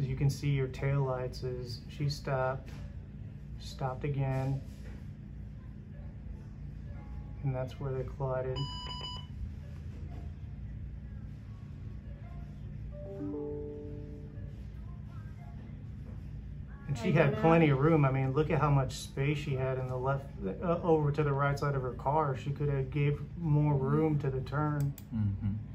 you can see your tail lights is she stopped again, and that's where they collided. And she had plenty of room. I mean, look at how much space she had in the left, over to the right side of her car. She could have gave more room to the turn. Mm-hmm.